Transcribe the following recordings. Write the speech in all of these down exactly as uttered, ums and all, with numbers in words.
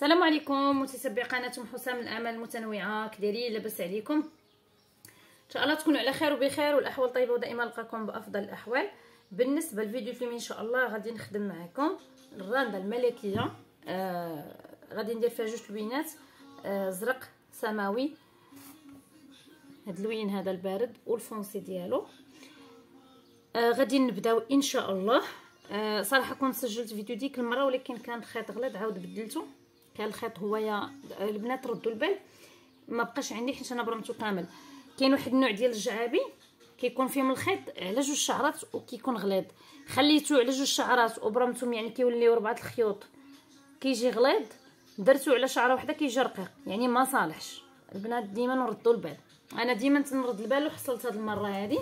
السلام عليكم متتبعي قناه ام حسام الاعمال المتنوعه. كدايرين؟ لاباس عليكم؟ ان شاء الله تكونوا على خير وبخير والاحوال طيبه ودائما نلقاكم بافضل الاحوال. بالنسبه للفيديو اليوم ان شاء الله غادي نخدم معكم الرانده الملكيه. آه غادي ندير فيها جوج لوينات، آه زرق سماوي، هاد اللوين هذا البارد والفونسي ديالو. آه غادي نبداو ان شاء الله. آه صراحه كنت سجلت فيديو ديك المره ولكن كان الخيط غلط، عاود بدلته. كان الخيط هو يا البنات ردوا البال، ما بقاش عندي حيت انا برمتو كامل. كاين واحد النوع ديال الجعابي كيكون فيهم الخيط على جوج شعرات وكيكون غليظ، خليتو على جوج شعرات وبرمتهم يعني كيوليو ربعه الخيوط كيجي غليظ، درتو على شعره وحده كيجي رقيق، يعني ما صالحش. البنات ديما نردوا البال، انا ديما تنرد البال وحصلت هاد المره هادي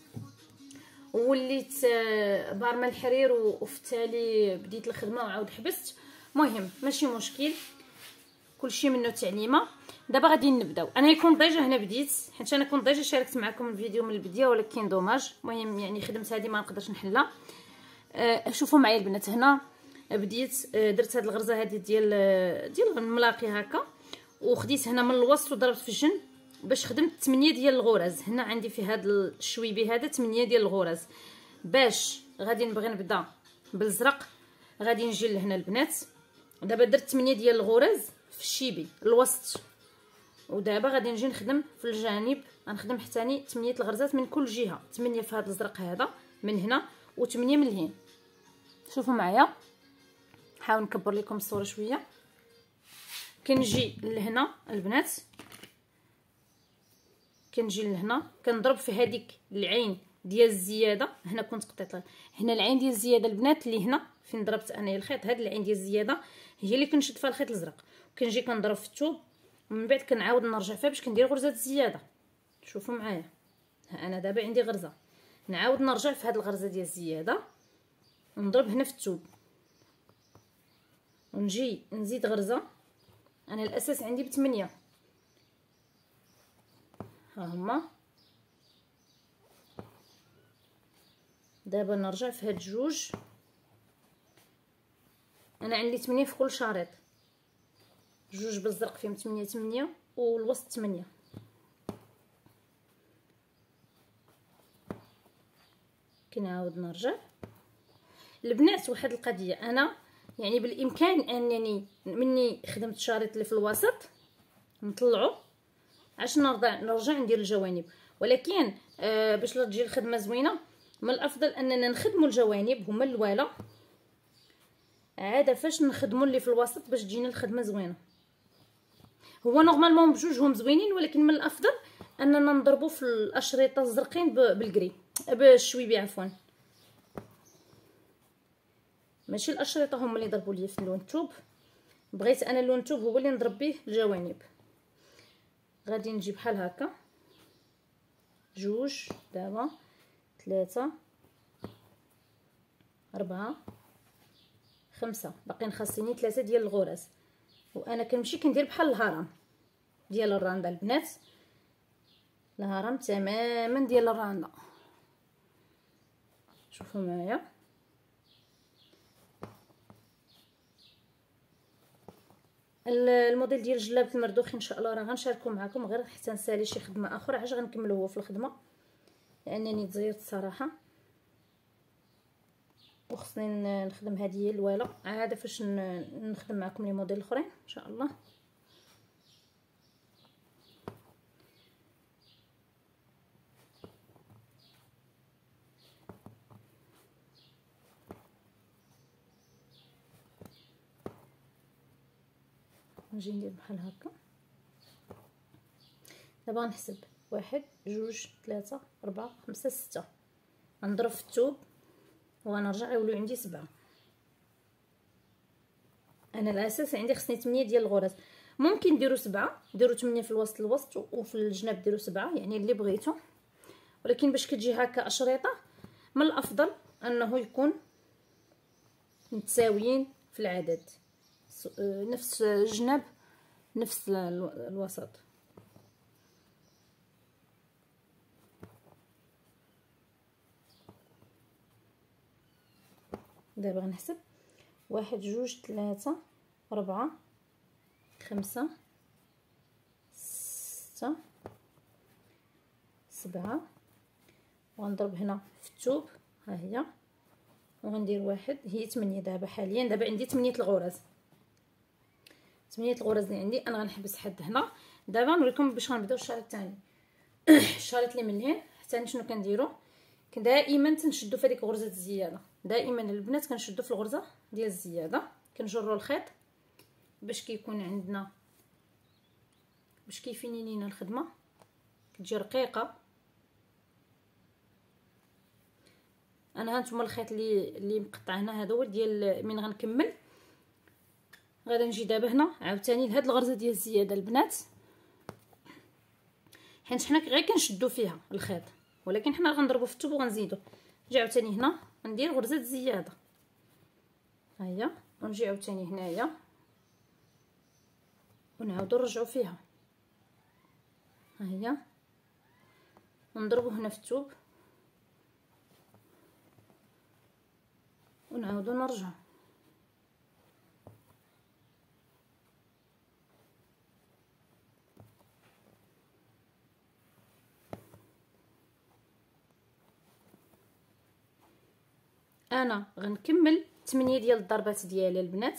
وليت بارمه الحرير وفي التالي بديت الخدمه وعاود حبست. مهم ماشي مشكل، كلشي منه تعليمه. دابا غادي نبداو. انا يكون ديجا هنا بديت حيت انا كنت ديجا شاركت معكم الفيديو من البدايه ولكن دوماج. المهم يعني خدمت هذه ما نقدرش نحلها. أه شوفوا معايا البنات، هنا بديت درت هذه الغرزه هذه ديال ديال الملاقي هكا، وخديت هنا من الوسط وضربت في الجنب باش خدمت ثمانية ديال الغرز. هنا عندي في هذا الشويبي هذا ثمانية ديال الغرز. باش غادي نبغي نبدا بالزرق غادي نجي لهنا البنات. دابا درت ثمانية ديال الغرز في الشيبي الوسط، ودابا غادي نجي نخدم في الجانب، غنخدم حتى ثمانية الغرزات من كل جهه، ثمانية في هذا الزرق هذا من هنا وثمانية من الهين. شوفوا معايا، نحاول نكبر لكم الصوره شويه. كنجي لهنا البنات، كنجي لهنا كنضرب في هذيك العين ديال الزياده. هنا كنت قطعت هنا العين ديال الزياده البنات اللي هنا فين ضربت انايا الخيط، هاد العين ديال الزياده هي اللي كنشد فيها الخيط الازرق، وكنجي كنضرب في الثوب ومن بعد كنعاود نرجع فيها باش كندير غرزات الزياده. شوفوا معايا، انا دابا عندي غرزه، نعاود نرجع في هاد الغرزه ديال الزياده ونضرب هنا في الثوب ونجي نزيد غرزه. انا الاساس عندي بثمانية، ها هما. دابا نرجع في هاد جوج، انا عندي ثمانية في كل شريط، جوج بالزرق فيهم ثمانية ثمانية والوسط ثمانية. كنعاود نرجع البنات. واحد القضيه، انا يعني بالامكان انني مني خدمت الشريط اللي في الوسط نطلعو عشان نرجع نرجع ندير الجوانب، ولكن آه باش لا تجي الخدمه زوينه من الافضل اننا نخدموا الجوانب هما الاولى، عاده فاش نخدموا اللي في الوسط باش تجينا الخدمه زوينه. هو نورمالمون بجوجهم زوينين، ولكن من الافضل اننا نضربوا في الاشرطه الزرقين بالكري بالشويبي عفوا، ماشي الاشرطه هما اللي ضربوا لي في اللون الثوب. بغيت انا اللون الثوب هو اللي نضرب به الجوانب. غادي نجي بحال هكا، جوج، دابا ثلاثة، أربعة، خمسة، باقيين خاصني ثلاثة ديال الغرز، وانا كنمشي كندير بحال الهرم ديال الراندا البنات، الهرم تماما ديال الراندا. شوفوا معايا، الموديل ديال جلابه المردوخي ان شاء الله راه غنشاركو معكم، غير حتى نسالي شي خدمه اخرى علاش غنكملو هو في الخدمه لانني تزيرت الصراحه وخصني نخدم هذه الواله عاده فاش نخدم معكم لي موديل اخرين ان شاء الله. نجي ندير بحال هكا. دابا غنحسب واحد جوج ثلاثة أربعة خمسة ستة، غنضرب في الثوب وغنرجع يوليو عندي سبعة. انا الاساس عندي خصني ثمانية ديال الغرز، ممكن ديروا سبعة، ديروا ثمانية في الوسط الوسط وفي الجناب ديروا سبعة، يعني اللي بغيتو، ولكن باش كتجي هكا اشرطه من الافضل انه يكون متساويين في العدد، نفس الجناب نفس الوسط. دابا غنحسب واحد جوج ثلاثة أربعة خمسة ستة سبعة، وغنضرب هنا في الثوب ها هي، وغندير واحد، هي ثمانية دابا حاليا. دابا عندي ثمانية الغرز، ثمانية الغرز اللي عندي. انا غنحبس حد هنا. دابا نوريكم باش غنبداو الشريط الثاني. الشريط اللي من الهين حتى شنو كنديروا، دائما تنشدوا في هذيك غرزه الزياده. دائما البنات كنشدوا في الغرزه ديال الزياده، كنجروا الخيط باش كيكون عندنا، باش كيفيني لينا الخدمه كتجي رقيقه. انا هانتوما الخيط اللي اللي مقطع هنا هذا هو ديال من غنكمل. غادي نجي دابا هنا عاوتاني لهاد الغرزه ديال الزياده البنات، حيت حنا غير كنشدوا فيها الخيط، ولكن حنا غنضربوا في الثوب وغنزيدوا. نجي عاوتاني هنا ندير غرزه زياده ها هي، ونجي عاوتاني هنايا ونعاودوا نرجعوا فيها ها هي، ونضربوا هنا في الثوب ونعاودوا نرجعوا. انا غنكمل ثمانية ديال الضربات ديالي البنات،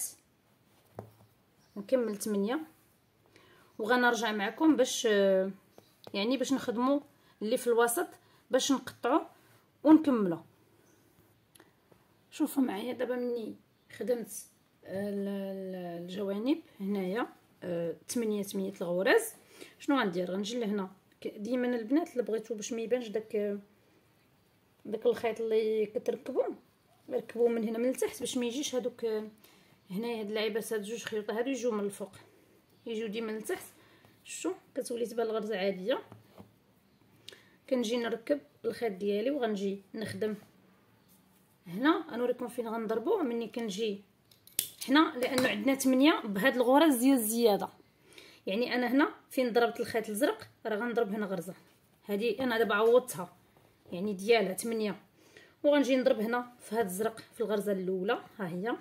نكمل ثمانية وغنرجع معكم باش يعني باش نخدموا اللي في الوسط باش نقطعوا ونكملوا. شوفوا معايا دابا مني خدمت الجوانب هنايا ثمانية ثمانية الغرز. شنو غندير؟ غنجي لهنا. ديما البنات اللي بغيتو باش ما يبانش داك داك الخيط اللي كتركبوا، ركبوه من هنا من التحت باش ما يجيش هادوك هنايا هاد اللعيبات، هاد جوج خيوط هادو يجيو من الفوق، يجيو ديما من التحت. شفتوا كتولي تبان الغرزه عاديه. كنجي نركب الخيط ديالي وغنجي نخدم هنا. غنوريكم فين غنضربوا. مني كنجي حنا لانه عندنا ثمانية بهاد الغرز ديال الزياده، يعني انا هنا فين ضربت الخيط الازرق راه غنضرب هنا غرزه هذه. انا دابا عوضتها يعني ديالها ثمانية، وغنجي نضرب هنا في هاد الزرق في الغرزه الاولى ها هي،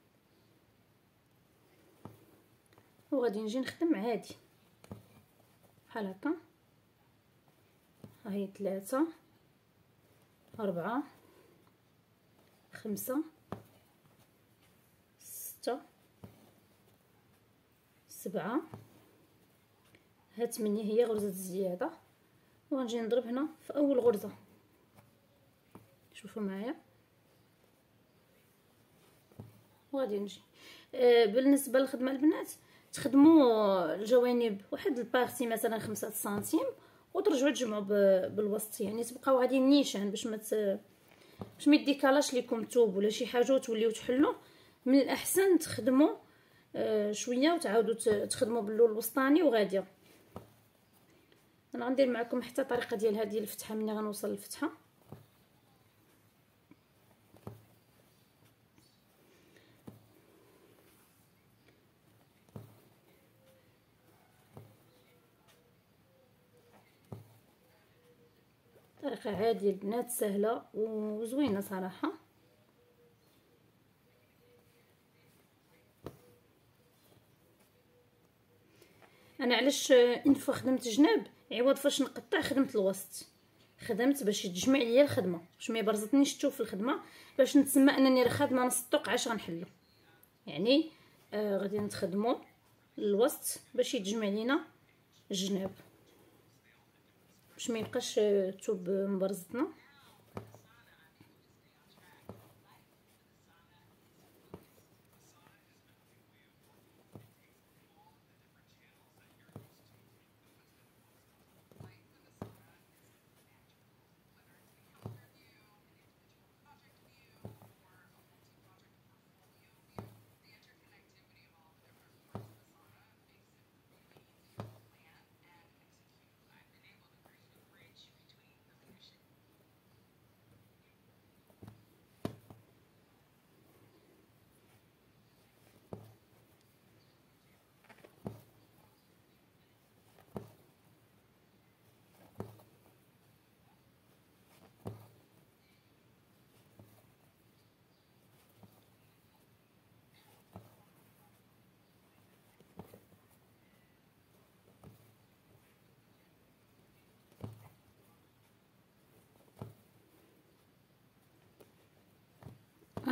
وغادي نجي نخدم عادي بحال هكا. ها هي ثلاثة أربعة خمسة ستة سبعة، هاد ثمانية هي غرزة الزيادة، وغنجي نضرب هنا في أول غرزة. شوفوا معايا وغادي نجي. آه بالنسبة للخدمة البنات تخدموا الجوانب واحد البارتي مثلا خمسة سنتيم وترجعوا تجمعوا بالوسط، يعني تبقاو غادي نيشان باش ما باش ما يديكالاش ليكم الثوب ولا شي حاجه وتوليو تحلوا. من الاحسن تخدموا آه شويه وتعاودوا تخدموا باللون الوسطاني وغاديه. انا غندير معكم حتى الطريقه ديال هذه الفتحه مني غنوصل للفتحه. طريقه عاديه البنات سهله وزوينه صراحه. انا علاش انفو خدمت جناب عوض فاش نقطع خدمت الوسط، خدمت باش تجمع ليا الخدمه باش ما يبرزطنيش الثوب في الخدمه، باش نتسمى انني راه خادمه نص الطوق عاش غنحلو. يعني آه غادي نخدموا الوسط باش يتجمع لينا الجناب باش ما يبقاش الثوب مبرزطنا.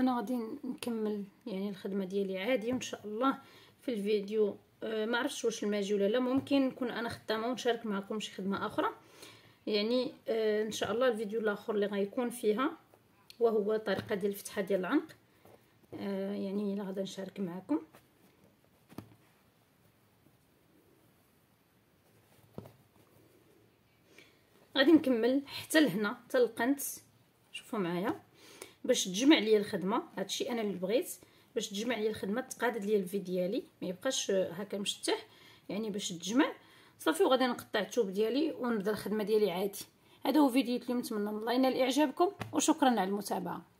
انا غادي نكمل يعني الخدمه ديالي عادي، وان شاء الله في الفيديو آه ما عرفتش واش الماجي ولا لا، ممكن نكون انا خدامه ونشارك معكم شي خدمه اخرى يعني. آه ان شاء الله الفيديو الاخر اللي غيكون فيها وهو الطريقه ديال الفتحه ديال العنق، آه يعني اللي غادي نشارك معكم. غادي نكمل حتى لهنا حتى القنت، شوفوا معايا باش تجمع ليا الخدمه. هادشي انا اللي بغيت باش تجمع ليا الخدمه، تقادد ليا الفيديو ديالي ما يبقاش هكا مشتح يعني، باش تجمع صافي. وغادي نقطع الثوب ديالي ونبدا الخدمه ديالي عادي. هذا هو فيديو اليوم، نتمنى من الله ينال اعجابكم وشكرا على المتابعه.